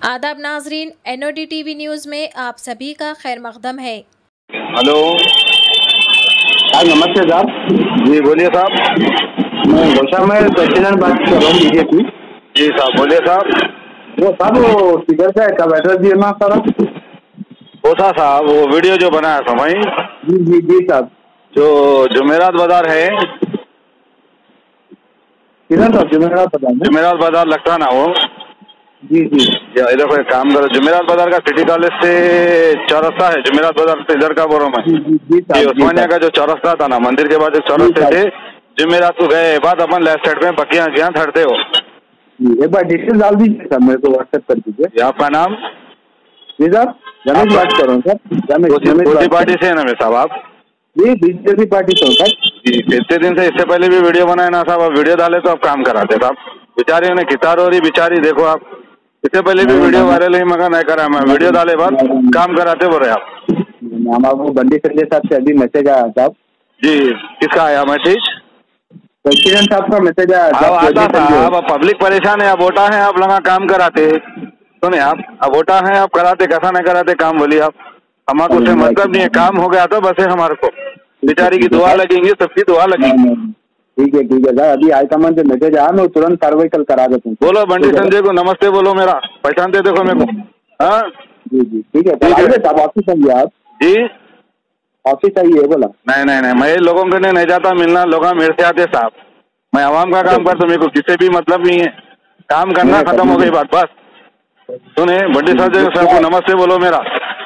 आदाब नाजरीन, NOD TV news में आप सभी का खैर मकदम है। हेलो, नमस्ते साहब। जी बोलिए साहब। मैं गोशा में प्रेसिडेंट बात कर रहा हूँ बीजेपी। जी साहब बोलिए साहब। वो साहब वो किधर का है, कब एड्रेस दिए ना सर? ओसा साहब, वो वीडियो जो बनाया था वही जी जी जी साहब। जो जुमेरात बाजार है, किधर साहब? जुमेरात पता है? जुमेरात बाजार लगता ना वो। जी जी इधर कोई काम करो, जुमेरात बाजार का सिटी कॉलेज से चौरस्ता है, जुमेरात बाजार से इधर का बोलो मैं। जी जी जी ये साहब। उस्मानिया का जो चौरस्ता था ना, मंदिर के बाद एक चौरस्ते से जुमेरात को गए बाद अपन लेफ्ट साइड में बकियां क्या थड़ते हो। जी, एक बार डिटेल डाल दीजिए सर, मेरे को व्हाट्सएप कर दीजिए। ये आपका नाम? जी साहब, रमेश बात कर रहा हूँ सर। कौन पार्टी से है ना साहब आप? जी बीजेपी पार्टी से हूँ सर। जी, इतने दिन से इससे पहले भी वीडियो बनाए ना साहब, अब वीडियो डाले तो आप काम कराते साहब। बेचारी उन्हें कितार हो रही बेचारी, देखो आप इससे पहले भी वीडियो वायरल ही मगर नहीं करा, मैं वीडियो डाले बाद काम कराते बोल रहे आप। हम आपको बंडी संजय साहब से अभी मैसेज आया साहब। जी, किसका आया मैसेज? प्रेसिडेंट साहब का मैसेज आया साहब। अब पब्लिक परेशान है, अब वोटा है आप लगा काम कराते सुने आप, अब वोटा है आप कराते, कैसा नहीं कराते काम बोलिए आप। हमारे उससे मतलब नहीं है, काम हो गया तो बस है हमारे को, बेचारी की दुआ लगेंगी, सबकी दुआ लगेगी। ठीक है सर, अभी हाईकमान से मैसेज आया, मैं तुरंत कार्रवाई कल करा देता हूँ। बोलो बंडी संजय को नमस्ते बोलो, मेरा पहचानते देखो मेरे को। हाँ जी जी ठीक है साहब, ऑफिस आइए आप। जी ऑफिस आइए। बोला नहीं, मैं लोगों के नहीं जाता मिलना, लोग मेरे से आते साहब। मैं आवाम का काम करता, मेरे को किसी भी मतलब नहीं है, काम करना खत्म हो गई बात बस। सुने बंडी संजय सर को नमस्ते बोलो मेरा।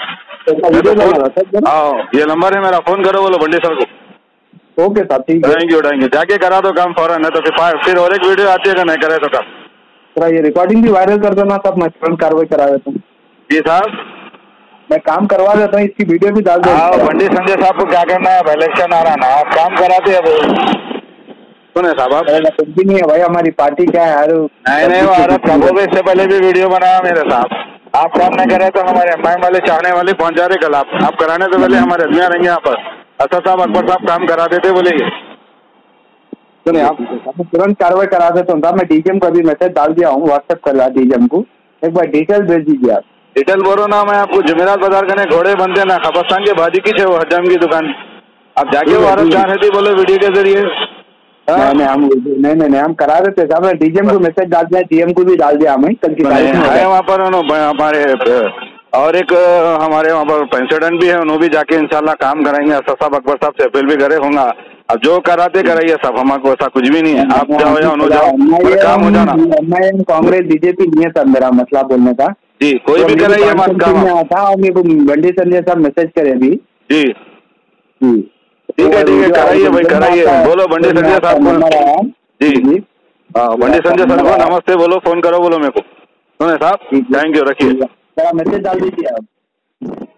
आओ ये नंबर है मेरा, फोन करो बोलो बंडी सर को। ओके साहब, ठीक है। थैंक यू जाके करा दो काम फौरन, है तो फिर और एक वीडियो आती है अगर नहीं करे तो काम। थोड़ा ये रिकॉर्डिंग भी वायरल कर देना साहब, मैं तुरंत कार्रवाई करा देता हूँ। जी साहब, मैं काम करवा देता हूँ, इसकी वीडियो भी डाल देता हूँ। बंडी संजय साहब को क्या करना है, अब इलेक्शन आ रहा ना, आप काम कराते अब। सुने साहब आप कुछ भी नहीं है भाई, हमारी पार्टी क्या है यार। नहीं भारत कबो इससे पहले भी वीडियो बनाया मेरे साहब। आप काम नहीं करे तो हमारे एमआईएम वाले चाहने वाले पहुंचा रहे कल, आप कराने से पहले हमारे आदमी रहेंगे यहाँ पर। अच्छा साहब, अकबर साहब काम करा देते बोलेंगे। सुने आप, तुरंत कार्रवाई करा देता हूँ। मैं डीजीएम को अभी मैसेज डाल दिया हूँ, व्हाट्सएप कर रहा डीजीएम को, एक बार डिटेल भेज दीजिए आप। डिटेल बोलो ना, मैं आपको जुमेरात बाजार करने घोड़े बनते ना, खबरस्तान के बाजी की वो हजाम की दुकान, आप जाके वो औरत चाह रहे थे बोलो वीडियो के जरिए। नहीं हम करा देते साहब, मैं डीजीएम को मैसेज डाल दिया, डीएम को भी डाल दिया हमें कल की तारीख में है वहाँ पर हमारे, और एक हमारे वहाँ पर प्रेसिडेंट भी है, उन्होंने भी जाके इंशाल्लाह काम कराएंगे। साहब अकबर साहब से अपील भी करे होगा, अब जो कराते कराइए साहब, हमारे ऐसा कुछ भी नहीं है, आप जाओ या उन्होंने जाओ, काम हो जाना। कांग्रेस बीजेपी नहीं है सर, मेरा मतलब बोलने का। जी कोई भी कराइए मत काम था, और मेरे को बंडी संजय साहब मैसेज करे अभी। जी ठीक है कराइए भाई, कराइए बोलो बंडी संजय साहब को। जी हाँ, बंडी संजय सर को नमस्ते बोलो, फोन करो बोलो मेरे को। सुने साहब, थैंक यू, रखिए। मैसेज डाल दीजिए आप।